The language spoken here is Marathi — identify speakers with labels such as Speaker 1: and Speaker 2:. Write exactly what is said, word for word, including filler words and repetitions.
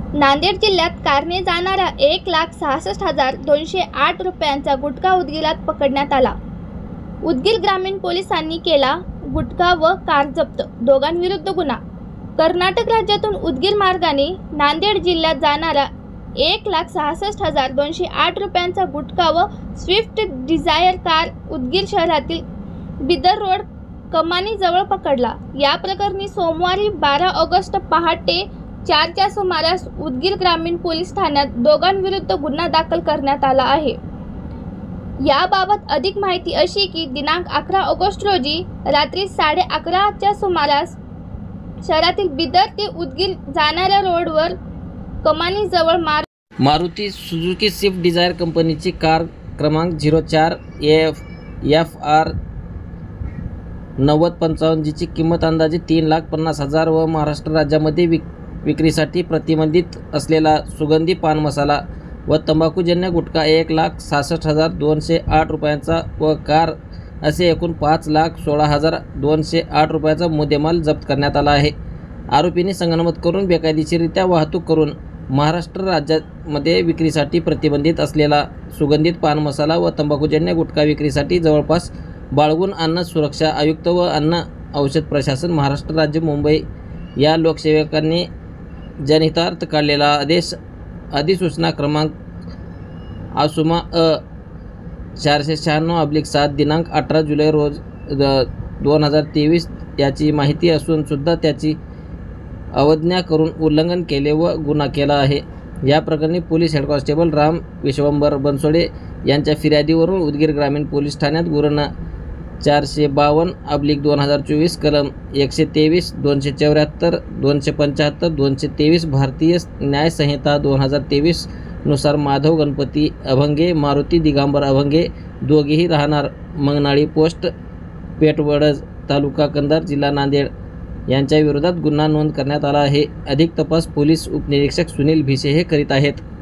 Speaker 1: नांदेड जिल्ह्यात कारने जाणारा एक लाख सहासष्ट हजार दोनशे आठ रुपयांचा गुटखा उदगीरात पकडण्यात आला। उदगीर ग्रामीण पोलिसांनी केला गुटखा व कार जप्त, दोघांविरुद्ध गुन्हा। कर्नाटक राज्यातून उदगीर मार्गाने नांदेड जिल्ह्यात जाणारा एक लाख सहासष्ट हजार दोनशे आठ रुपयांचा गुटखा व स्विफ्ट डिझायर कार उदगीर शहरातील बिदर रोड कमानी जवळ पकडला। या प्रकरणी सोमवारी बारा ऑगस्ट पहाटे चारच्या सुमारास उदगीर ग्रामीण पोलीस ठाण्यात दोघांविरुद्ध गुन्हा दाखल करण्यात आला आहे। याबाबत अधिक माहिती अशी की दिनांक अकरा ऑगस्ट रोजी रात्री साडे अकराच्या सुमारास शहरातील बिदर ते उदगीर जाणाऱ्या रोडवर कमानी जवळ मार
Speaker 2: मारुती सुझुकी स्विफ्ट डिझायर कंपनीची कार क्रमांक झिरो चार एफ एफ आर नव्वद पंचावन्न जीची किंमत अंदाजे तीन लाख पन्नास हजार व महाराष्ट्र राज्यामध्ये विक विक्रीसाठी प्रतिबंधित असलेला सुगंधी पान मसाला व तंबाखूजन्य गुटखा एक लाख सहासष्ट हजार दोनशे आठ रुपयांचा व कार असे एकूण पाच लाख सोळा हजार दोनशे आठ रुपयाचा मुद्देमाल जप्त करण्यात आला आहे। आरोपींनी संगनमत करून बेकायदेशीररित्या वाहतूक करून महाराष्ट्र राज्यामध्ये विक्रीसाठी प्रतिबंधित असलेला सुगंधित पान मसाला व तंबाखूजन्य गुटखा विक्रीसाठी जवळपास बाळगून अन्न सुरक्षा आयुक्त व अन्न औषध प्रशासन महाराष्ट्र राज्य मुंबई या लोकसेवकांनी जनहितार्थ काढलेला आदेश अधिसूचना क्रमांक आसुमा अ चारशे शहाण्णव अब्लिक सात दिनांक अठरा जुलै रोज दोन हजार तेवीस याची माहिती असून सुद्धा त्याची अवज्ञा करून उल्लंघन केले व गुन्हा केला आहे। या प्रकरणी police head constable Ram Vishwambhar Bansode यांच्या फिर्यादीवरून उदगीर ग्रामीण पोलीस ठाण्यात गुन्हा चारशे बावन्न अब्लिक दोन हजार चोवीस कलम एकशे तेवीस दोनशे चौऱ्याहत्तर दोनशे पंच्याहत्तर दोनशे तेवीस भारतीय न्याय संहिता दोन हजार तेवीस नुसार माधव गणपती अभंगे मारुती दिगंबर अभंगे दोघेही राहणार मंगनाळी पोस्ट पेठवडज तालुका कंधार जिल्हा नांदेड यांच्या विरोधात गुन्हा नोंद करण्यात आला आहे। अधिक तपास पोलीस उपनिरीक्षक सुनील भिसे हे करीत आहेत।